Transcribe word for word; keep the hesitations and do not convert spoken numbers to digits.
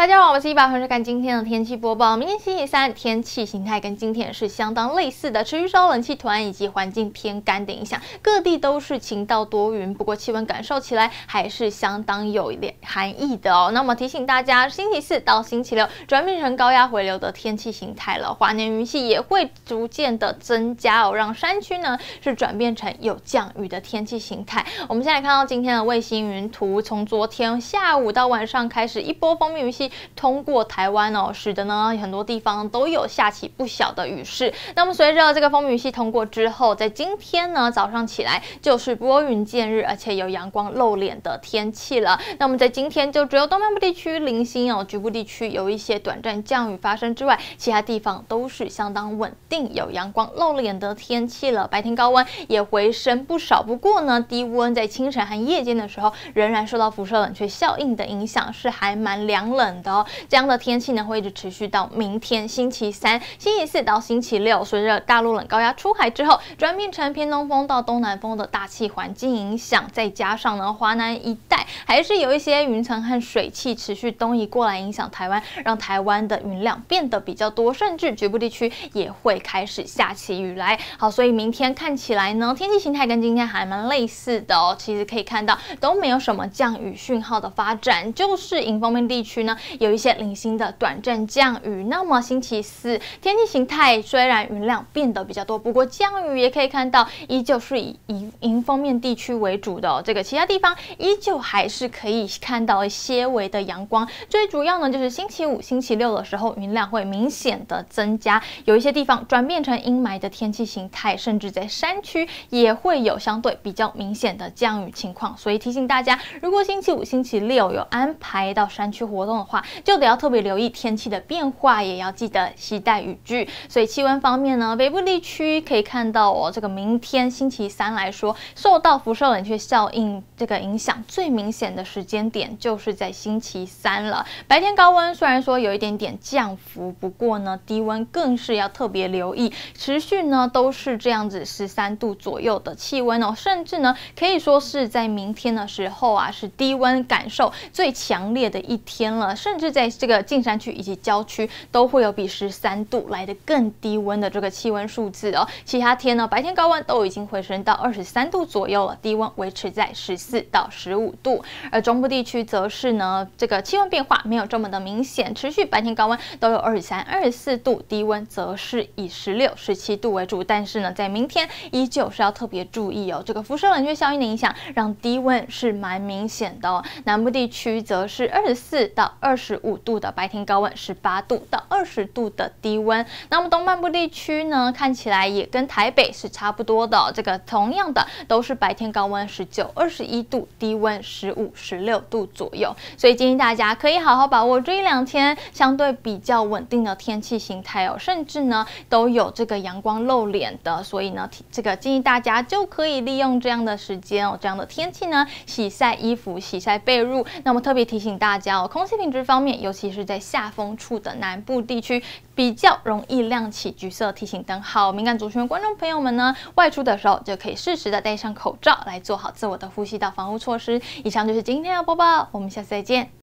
大家好，我是一百，欢迎收看今天的天气播报。明天星期三，天气形态跟今天是相当类似的，持续受冷气团以及环境偏干的影响，各地都是晴到多云，不过气温感受起来还是相当有点寒意的哦。那么提醒大家，星期四到星期六转变成高压回流的天气形态了，华年云系也会逐渐的增加哦，让山区呢是转变成有降雨的天气形态。我们现在看到今天的卫星云图，从昨天下午到晚上开始，一波锋面云系通过台湾哦，使得呢很多地方都有下起不小的雨势。那么随着这个锋面云系通过之后，在今天呢早上起来就是拨云见日，而且有阳光露脸的天气了。那么在今天就只有东半部地区零星哦，局部地区有一些短暂降雨发生之外，其他地方都是相当稳定，有阳光露脸的天气了。白天高温也回升不少，不过呢低温在清晨和夜间的时候仍然受到辐射冷却效应的影响，是还蛮凉冷的哦。这样的天气呢会一直持续到明天星期三、星期四到星期六。随着大陆冷高压出海之后，转变成偏东风到东南风的大气环境影响，再加上呢华南一带还是有一些云层和水汽持续东移过来影响台湾，让台湾的云量变得比较多，甚至局部地区也会开始下起雨来。好，所以明天看起来呢天气形态跟今天还蛮类似的哦。其实可以看到都没有什么降雨讯号的发展，就是迎风面地区呢有一些零星的短暂降雨。那么星期四天气形态虽然云量变得比较多，不过降雨也可以看到依旧是以以迎风面地区为主的哦。这个其他地方依旧还是可以看到些微的阳光。最主要呢就是星期五、星期六的时候云量会明显的增加，有一些地方转变成阴霾的天气形态，甚至在山区也会有相对比较明显的降雨情况。所以提醒大家，如果星期五、星期六有安排到山区活动的话，就得要特别留意天气的变化，也要记得携带雨具。所以气温方面呢，北部地区可以看到哦，这个明天星期三来说，受到辐射冷却效应这个影响最明显的时间点就是在星期三了。白天高温虽然说有一点点降幅，不过呢低温更是要特别留意，持续呢都是这样子十三度左右的气温哦，甚至呢可以说是在明天的时候啊，是低温感受最强烈的一天了，甚至在这个近山区以及郊区都会有比十三度来的更低温的这个气温数字哦。其他天呢白天高温都已经回升到二十三度左右了，低温维持在十四到十五度。而中部地区则是呢这个气温变化没有这么的明显，持续白天高温都有二十三、二十四度，低温则是以十六、十七度为主。但是呢在明天依旧是要特别注意哦，这个辐射冷却效应的影响让低温是蛮明显的哦。南部地区则是二十四到二十五度的白天高温，十八度到二十度的低温。那么东半部地区呢看起来也跟台北是差不多的哦，这个同样的都是白天高温十九、二十一度，低温十五、十六度左右。所以建议大家可以好好把握这一两天相对比较稳定的天气形态哦，甚至呢都有这个阳光露脸的，所以呢这个建议大家就可以利用这样的时间哦，这样的天气呢洗晒衣服、洗晒被褥。那么特别提醒大家哦，空气品质方面，尤其是在下风处的南部地区，比较容易亮起橘色提醒灯号。敏感族群的观众朋友们呢，外出的时候就可以适时的戴上口罩，来做好自我的呼吸道防护措施。以上就是今天的播报，我们下次再见。